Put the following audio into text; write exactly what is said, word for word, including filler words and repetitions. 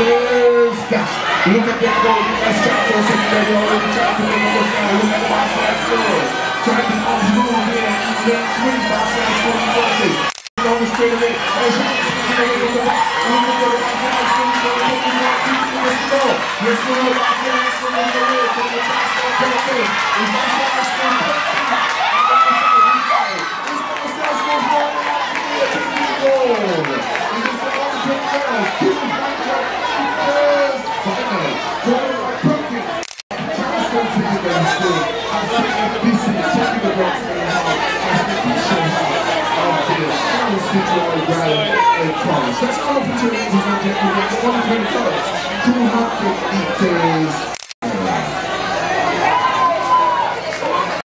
There's that. Look at that goal. That's Chaco sitting there. They already tried to make a look now. Look at the outside score. Trying to off move here. Then swing outside score. Forty. On the straight away. There's a look at the outside score. Let's go. Let's go. Outside score. Let's go. From the top score. Perfect. It's outside score. It's outside score. Goal. Let's go for two ladies and gentlemen. It's one hundred meters. two hundred meters.